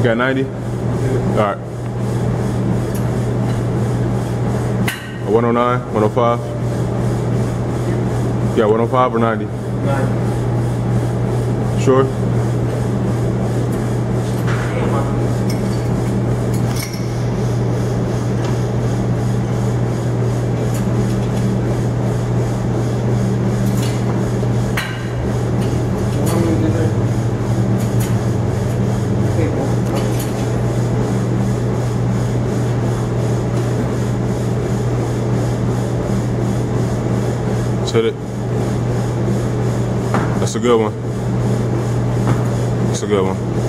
got 90? All right. A 109, 105? You got 105 or 90? 90. Sure? Hit it. That's a good one. That's a good one.